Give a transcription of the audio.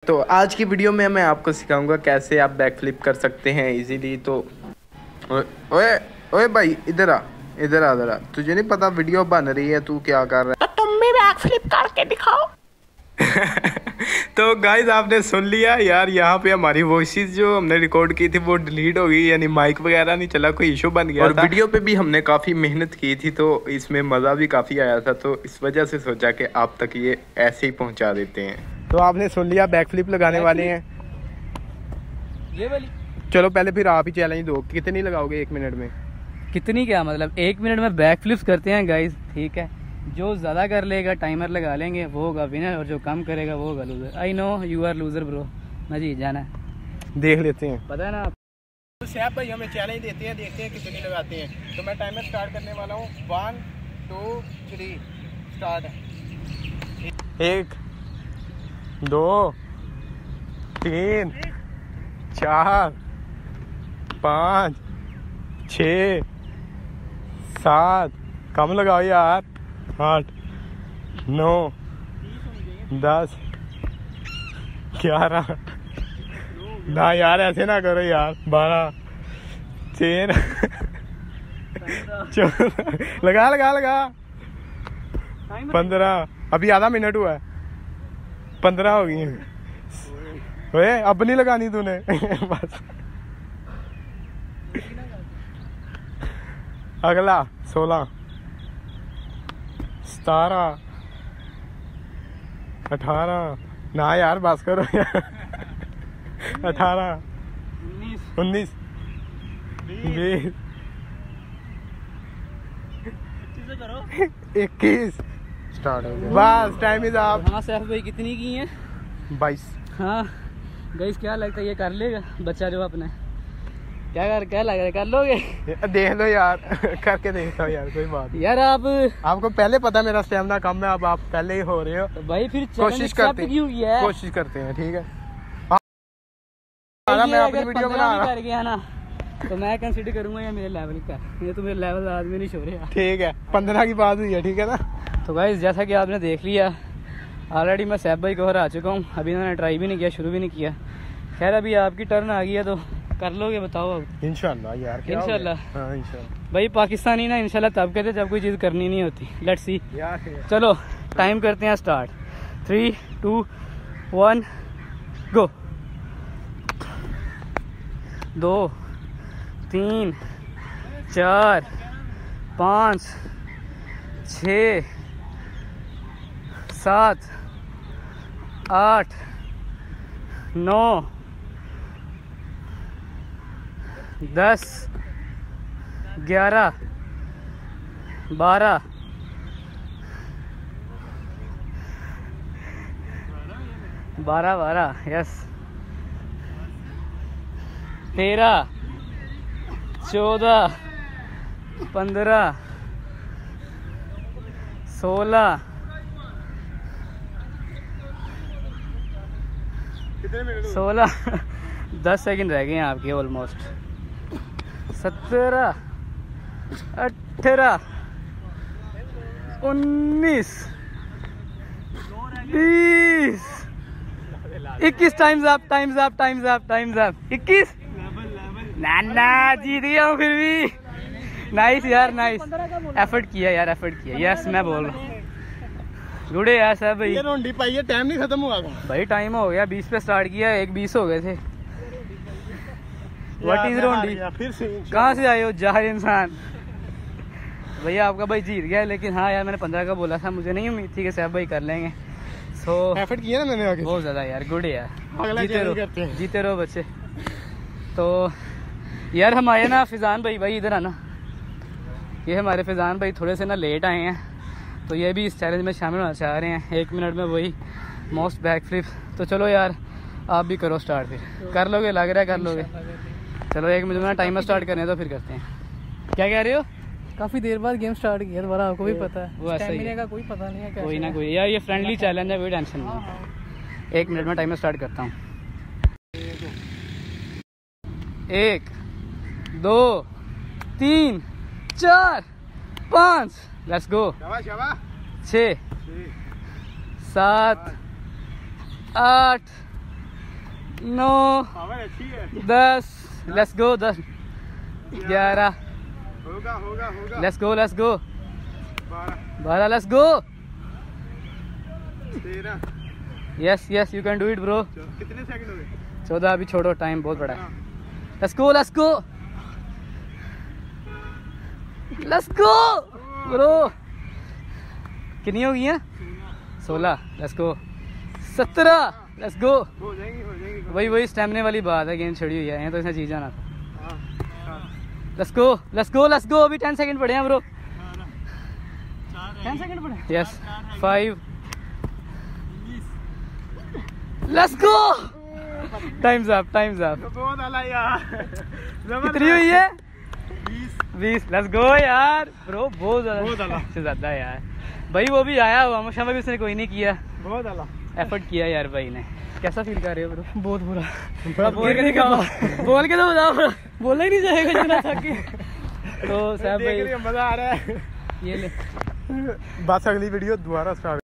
तो आज की वीडियो में मैं आपको सिखाऊंगा कैसे आप बैक फ्लिप कर सकते हैं इजीली। तो ओए ओए भाई इधर आ इधर आ। तुझे नहीं पता वीडियो बन रही है, तू क्या कर रहा है? तो तुम भी बैक फ्लिप करके दिखाओ। तो गाइज आपने सुन लिया यार, यहाँ पे हमारी वॉइसेस जो हमने रिकॉर्ड की थी वो डिलीट हो गई, यानी माइक वगैरह नहीं चला, कोई इशू बन गया और था। वीडियो पे भी हमने काफ़ी मेहनत की थी तो इसमें मज़ा भी काफ़ी आया था, तो इस वजह से सोचा कि आप तक ये ऐसे ही पहुँचा देते हैं। तो आपने सुन लिया, बैक फ्लिप लगाने वाले हैं ये वाली। चलो पहले फिर आप ही चैलेंज दो, कितनी लगाओगे 1 मिनट में? कितनी क्या मतलब 1 मिनट में बैक फ्लिप्स करते हैं गाइस, ठीक है। जो ज़्यादा कर लेगा टाइमर लगा लेंगे वो होगा विनर, और जो कम करेगा वो होगा loser. I know you are loser bro, मैं जीत जाना है। देख लेते हैं, पता है ना। तो सैफ भाई हमें चैलेंज देते हैं, देखते हैं कितनी लगाते हैं। तो मैं टाइमर स्टार्ट करने वाला हूँ। 1 2 3 स्टार्ट। 1 2 3 4 5 6 7, कम लगाओ यार, 8 9 10 11 ना यार ऐसे ना करो यार, 12 13 14 लगा 15, अभी आधा मिनट हुआ है, 15 हो गई। ओए अब नहीं लगानी तूने बस। अगला 16 17 18 ना यार बस करो यार 18 19 20 21 स्टार्ट हो गया। बस टाइम इज अप। हाँ सैफ भाई कितनी की है? 22। हाँ गाइस क्या लगता है ये कर लेगा बच्चा जो अपने? क्या लग रहा है, कर लोगे? देख लो यार करके देख लो यार, कोई बात नहीं। यार आपको पहले पता मेरा स्टेमिना कम है, अब आप पहले ही हो रहे हो तो भाई फिर कोशिश करते हैं ठीक है। मैं अपनी वीडियो बना रहा कर गया ना तो मैं कंसीडर करूंगा ये मेरे लेवल का, ये तो मेरे लेवल आदमी नहीं छोड़ रहा। ठीक है 15 की बात हुई है, ठीक है ना। तो गाइस जैसा कि आपने देख लिया ऑलरेडी मैं सैफ भाई को हरा चुका हूँ, अभी इन्होंने ट्राई भी नहीं किया, शुरू भी नहीं किया। खैर अभी आपकी टर्न आ गई है तो कर लोगे, बताओ अब। इंशाल्लाह यार, इंशाल्लाह। हाँ इंशाल्लाह भाई पाकिस्तानी ना इंशाल्लाह तब कहते जब कोई चीज़ करनी नहीं होती। Let's see. चलो टाइम करते हैं स्टार्ट। 3 2 1 गो। 2 3 4 5 6 7 8 9 10 11 12 12 यस 13 14 15 16 16 10 सेकंड रह गए हैं आपके ऑलमोस्ट। 17 18 19 20 21 टाइम्स अप 21 ना जीत गया हूँ फिर भी। नाइस यार नाइस, एफर्ट किया यार, एफर्ट किया। यस मैं बोल रहा हूँ जुड़े यार सब भाई। ये रोंडी पाई है, टाइम नहीं खत्म हुआ भाई, टाइम हो गया 20 पे स्टार्ट किया, 1:20 हो गए थे। व्हाट इज रोंडी? फिर से कहाँ से आए हो जाहिर इंसान? भैया आपका भाई जीत गया, लेकिन हाँ यार मैंने 15 का बोला था, मुझे नहीं उम्मीद थी कि सैफ भाई कर लेंगे। सो एफर्ट किया ना मैंने आगे बहुत ज़्यादा यार, गुड है यार, जीते रहो बच्चे। तो यार हमारे ना फिजान भाई इधर आना, ये हमारे फिजान भाई थोड़े से ना लेट आए हैं, तो ये भी इस चैलेंज में शामिल होना चाह रहे हैं। 1 मिनट में वही मोस्ट बैक फ्लिप। तो चलो यार आप भी करो स्टार्ट, फिर कर लोगे, लग रहा है कर लोगे। चलो 1 मिनट में टाइमर स्टार्ट करने तो फिर करते हैं। क्या कह रहे हो? काफी देर बाद गेम स्टार्ट किया दोबारा, आपको भी पता है वो ऐसा ही है, का कोई पता नहीं है। कोई ना कोई यार, ये फ्रेंडली चैलेंज है, कोई टेंशन नहीं। 1 मिनट में टाइमर स्टार्ट करता हूँ। 1 2 3 4 5 let's go. 6 7 8 9 10 let's go 10 11 let's go 12 let's go yes yes you can do it bro. कितने सेकंड हो गए? 14 अभी छोड़ो, टाइम बहुत बड़ा है। Let's go bro. कितनी हो गई हैं? 16 लेट्स गो 17 लेट्स गो। हो जाएंगी वही स्टैमिना वाली बात है, गेंद छड़ी हुई है तो इसने चीज जाना था। लेट्स गो अभी 10 सेकंड पड़े हैं ब्रो। 10 सेकंड पड़े yes 5 let's go time's up. बहुत आला यार। कितनी हुई है? 20 लेट्स गो यार ब्रो। बहुत ज्यादा यार भाई। वो भी आया हुआ मशा में भी उसने कोई नहीं किया, बहुत आला एफर्ट किया यार भाई ने। कैसा फील कर रहे हो ब्रो? बहुत बुरा। बड़ा बोल के तो बताओ। बोला ही नहीं जाएगा जितना थक के। तो साहब भाई मजा आ रहा है। ये ले बस अगली वीडियो दोबारा स्टार्ट